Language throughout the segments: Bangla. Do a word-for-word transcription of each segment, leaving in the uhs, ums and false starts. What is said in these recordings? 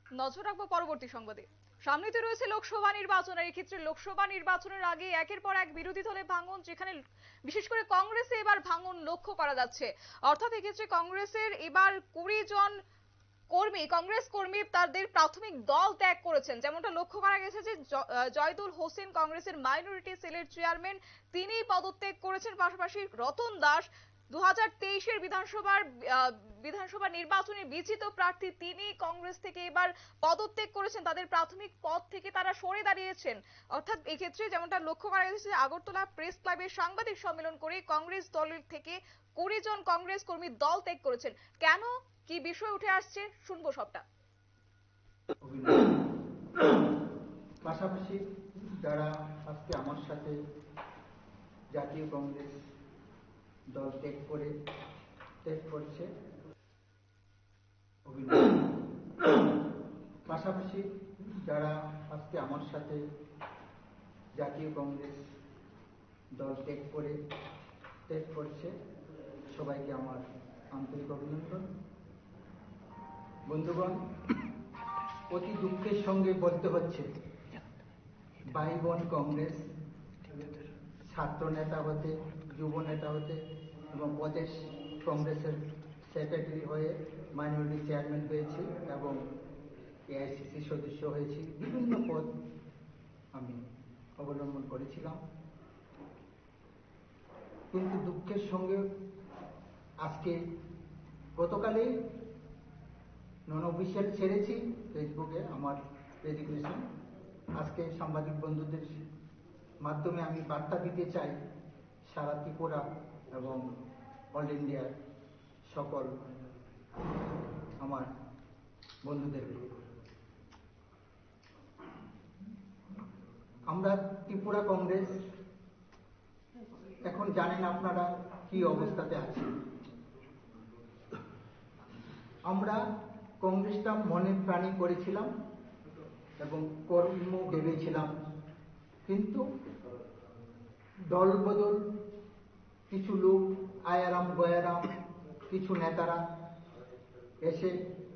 নজর রাখবো পরবর্তী সংবাদে। সামনেতে রয়েছে লোকসভা নির্বাচন, আর এই ক্ষেত্রে লোকসভা নির্বাচনের আগে একের পর এক বিরোধী দলে ভাঙন, যেখানে বিশেষ করে কংগ্রেসে এবার ভাঙন লক্ষ্য করা যাচ্ছে। অর্থাৎ এক্ষেত্রে কংগ্রেসের এবার কুড়ি জন কর্মী, কংগ্রেস কর্মী তাদের প্রাথমিক দল ত্যাগ করেছেন। যেমনটা লক্ষ্য করা গেছে যে জয়দুল হোসেন কংগ্রেসের মাইনরিটি সেলের চেয়ারম্যান, তিনি পদত্যাগ করেছেন। পাশাপাশি রতন দাস দু হাজার তেইশের বিধানসভার বিধানসভা নির্বাচনে বিজিত প্রার্থী, তিনি কংগ্রেস থেকে এবার পদত্যাগ করেছেন, তাদের প্রাথমিক পদ থেকে তারা সরে দাঁড়িয়েছেন। অর্থাৎ এক্ষেত্রে যেমনটা লক্ষ্য করা গেছে যে আগরতলা প্রেস ক্লাবে সাংবাদিক সম্মেলন করে কংগ্রেস দলের থেকে কুড়ি জন কংগ্রেস কর্মী দল ত্যাগ করেছেন। কেন, কি বিষয় উঠে আসছে, শুনবো সবটা। পাশাপাশি যারা আজকে আমার সাথে জাতীয় কংগ্রেস দল ত্যাগ করে ত্যাগ করছে, পাশাপাশি যারা আজকে আমার সাথে জাতীয় কংগ্রেস দল ত্যাগ করে ত্যাগ করছে, সবাইকে আমার আন্তরিক অভিনন্দন। বন্ধুগণ, অতি দুঃখের সঙ্গে বলতে হচ্ছে, ভাই বোন কংগ্রেস ছাত্র নেতা হতে, যুব নেতা হতে এবং প্রদেশ কংগ্রেসের সেক্রেটারি হয়ে মাইনরিটি চেয়ারম্যান হয়েছি এবং এআইসিসি সদস্য হয়েছি, বিভিন্ন পদ আমি অবলম্বন করেছিলাম। কিন্তু দুঃখের সঙ্গে আজকে গতকালেই নন অফিসিয়াল ছেড়েছি ফেসবুকে আমার রেজিগনেশন। আজকে সাংবাদিক বন্ধুদের মাধ্যমে আমি বার্তা দিতে চাই সারা ত্রিপুরা এবং অল ইন্ডিয়ার সকল আমার বন্ধুদেরকে। আমরা ত্রিপুরা কংগ্রেস এখন জানেন আপনারা কি অবস্থাতে আছি। আমরা কংগ্রেসটা মনে প্রাণী করেছিলাম এবং কর্ম ভেবেছিলাম, কিন্তু দল বদল, কিছু লোক আয়ারাম গয়ারাম কিছু নেতারা এসে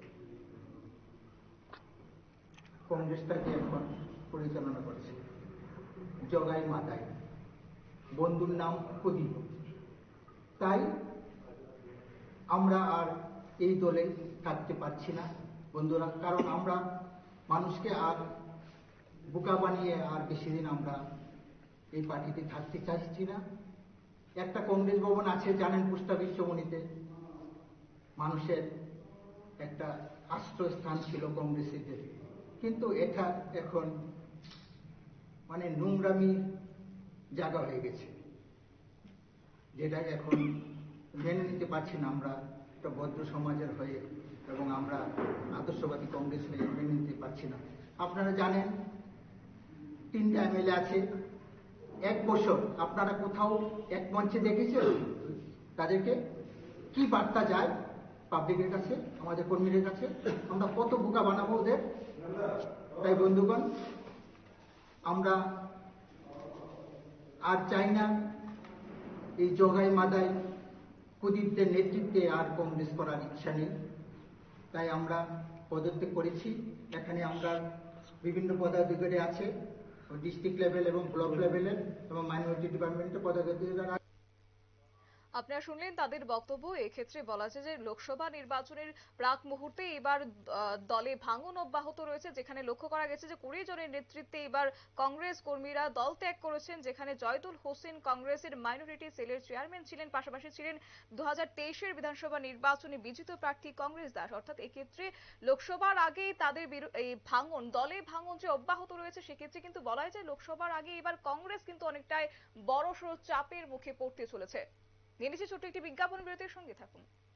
কংগ্রেসটাকে এখন পরিচালনা করছে জগাই মাথায়, বন্ধুর নাম প্রদীপ। তাই আমরা আর এই দলে থাকতে পারছি না বন্ধুরা, কারণ আমরা মানুষকে আর বোকা বানিয়ে আর বেশি দিন আমরা এই পার্টিতে থাকতে চাইছি না। একটা কংগ্রেস ভবন আছে জানেন, পুষ্টা বিশ্বমণিতে, মানুষের একটা আশ্রয়স্থান ছিল কংগ্রেসীদের, কিন্তু এটা এখন মানে নোংরামির জায়গা হয়ে গেছে, যেটা এখন মেনে নিতে পারছি না। আমরা একটা বৌদ্ধ সমাজের হয়ে এবং আমরা আদর্শবাদী কংগ্রেস হয়ে মেনে নিতে পারছি না। আপনারা জানেন তিনটা এমএলএ আছে, এক বছর আপনারা কোথাও এক মঞ্চে দেখেছেন তাদেরকে? কি বার্তা যায় পাবলিকের কাছে, আমাদের কর্মীদের কাছে? আমরা কত বোকা বানাবো ওদের? তাই বন্ধুগণ, আমরা আর চাই না এই জগাই মাদাই প্রদীপদের নেতৃত্বে আর কংগ্রেস করার ইচ্ছা নেই। তাই আমরা পদত্যাগ করেছি। এখানে আমরা বিভিন্ন পদাধিকারী আছে, ডিস্ট্রিক্ট লেভেল এবং ব্লক লেভেলের এবং মাইনরিটি ডিপার্টমেন্টের পদাধিকারী। আপনারা শুনলেন তাদের বক্তব্য। এক্ষেত্রে বলা যায় যে লোকসভা নির্বাচনের প্রাক মুহূর্তে এবার দলে ভাঙন অব্যাহত রয়েছে, যেখানে লক্ষ্য করা গেছে যে কুড়ি জনের নেতৃত্বে এবার কংগ্রেস কর্মীরা দল ত্যাগ করেছেন, যেখানে জয়দুল হোসেন কংগ্রেসের মাইনরিটি সেলের চেয়ারম্যান ছিলেন, পাশাপাশি ছিলেন দু হাজার তেইশের বিধানসভা নির্বাচনে বিজিত প্রার্থী কংগ্রেস দাস। অর্থাৎ এক্ষেত্রে লোকসভার আগে তাদের এই ভাঙন, দলে ভাঙন যে অব্যাহত রয়েছে, সেক্ষেত্রে কিন্তু বলা যায় লোকসভার আগে এবার কংগ্রেস কিন্তু অনেকটাই বড়সড় চাপের মুখে পড়তে চলেছে। নিয়ে নিচ্ছে ছোট্ট একটি বিজ্ঞাপন বিরতির, সঙ্গে থাকুন।